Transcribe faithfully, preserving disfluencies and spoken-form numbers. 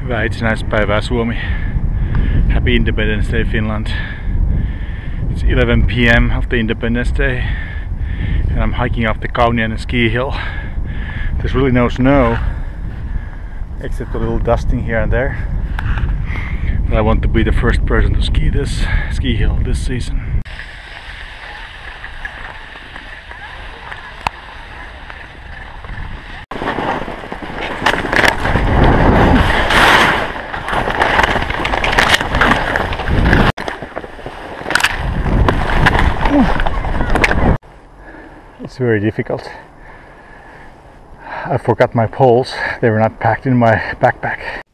Hyvää itsenäispäivää Suomi. Happy Independence Day Finland. It's eleven p m of the Independence Day and I'm hiking up the Kauniainen ski hill. There's really no snow except a little dusting here and there. But I want to be the first person to ski this ski hill this season. It's very difficult. I forgot my poles. They were not packed in my backpack.